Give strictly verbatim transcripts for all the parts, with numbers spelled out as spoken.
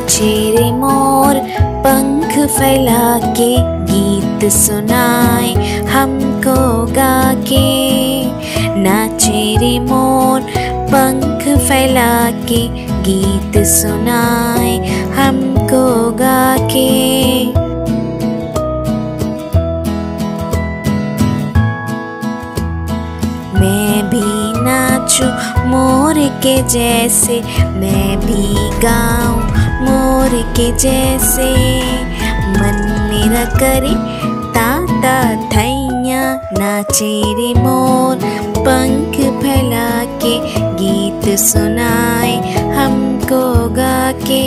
नाचे रे मोर पंख फैला के, गीत सुनाए हमको गा के। नाचे रे मोर पंख फैला के, गीत सुनाए हमको गा के। मैं भी नाचूं मोर के जैसे, मैं भी गाऊं मोर के जैसे। मन मेरा करे ताता थैया, नाचे रे मोर पंख फैला के, गीत सुनाए हमको गा के।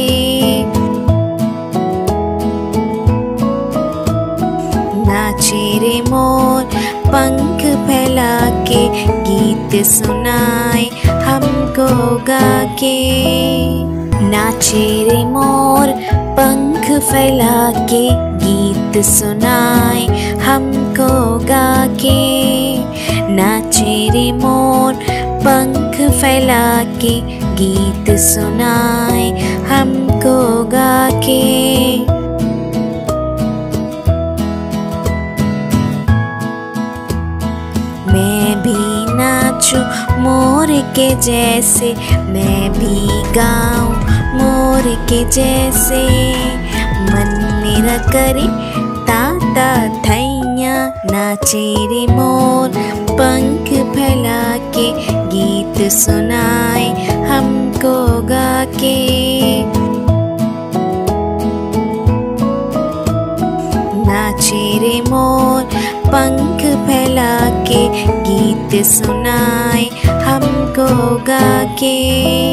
नाचे रे मोर पंख फैला के, गीत सुनाए हमको गा के। नाचे रे मोर पंख फैला के, गीत सुनाए हमको गा के। नाचे रे मोर पंख फैला के, गीत सुनाए हमको गा के। मैं भी नाचूं मोर के जैसे, मैं भी गाऊं मोर के जैसे। मन मेरा करे ताता थैया, नाचे रे मोर पंख फैला के, गीत सुनाए हमको गा के। नाचे रे मोर पंख फैला के, गीत सुनाए हमको गा के।